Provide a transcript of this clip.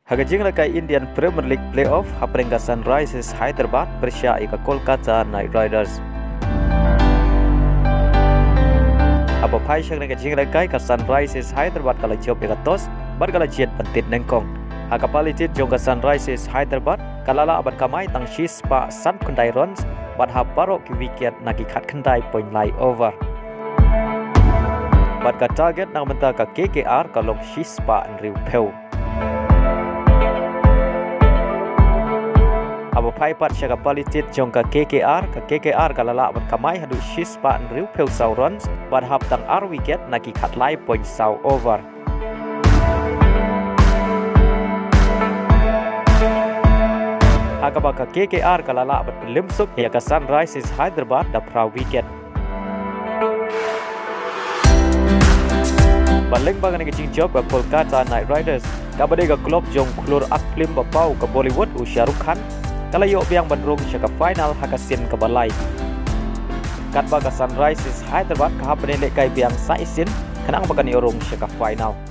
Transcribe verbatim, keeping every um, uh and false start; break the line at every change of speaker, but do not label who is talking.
Haka jing lakai Indian Premier League Playoff haprengka Sunrisers Hyderabad bersya ika Kolkata Knight Riders. Apa pai syang nega jing lakai ka Sunrisers Hyderabad kala job ika tos bar kala jet pentit nengkong. Haka palitit jong ka Sunrisers Hyderabad kalala abat kamai tang shis pa san kundai runs bat hap barok ki wicket naki khat kundai point lie over. Bat ka target nang menta ka K K R kalong shis pa nriu peu. Abo pai pat syaka palitit jong ka K K R ka K K R kalala bat kamai hadu shis pa nriu peu sau runs bat hap tang ar wicket naki khat lie point sau over. Haka baka K K R kalala bat limsuk ya ka Sunrisers Hyderabad da pra wicket. Baling baga nega jing job ka Kolkata Knight Riders Kaba ka klub jong klur aklim bapau ka Bollywood u Sharuk kala yo biang bandrung syaka final haka Sien ka balai. Kat baga Sunrisers Hyderabad ka hapne lekai biang sa Sien kanang baga ni orong syaka final.